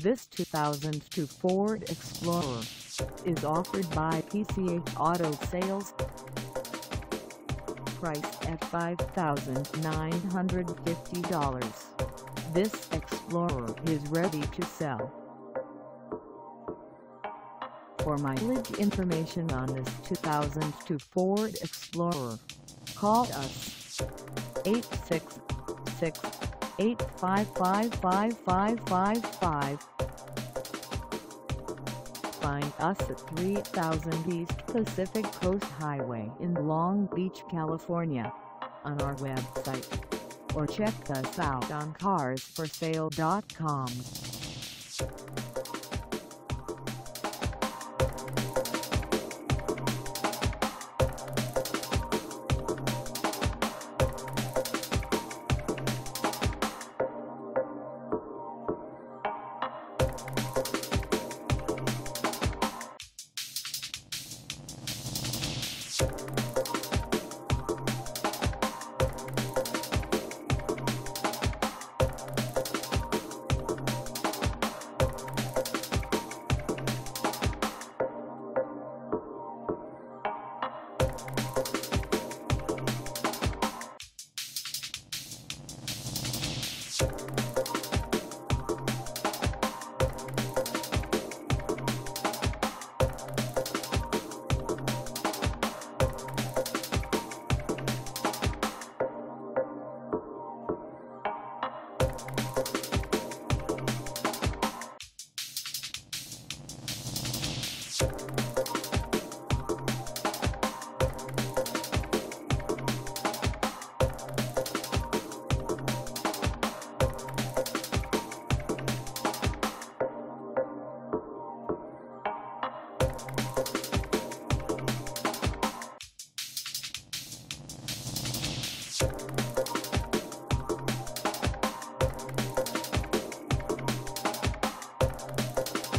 This 2002 Ford Explorer is offered by PCH Auto Sales. Priced at $5,950, this Explorer is ready to sell. For mileage information on this 2002 Ford Explorer, call us 866-855-5555. Find us at 3000 East Pacific Coast Highway in Long Beach, California, on our website, or check us out on carsforsale.com.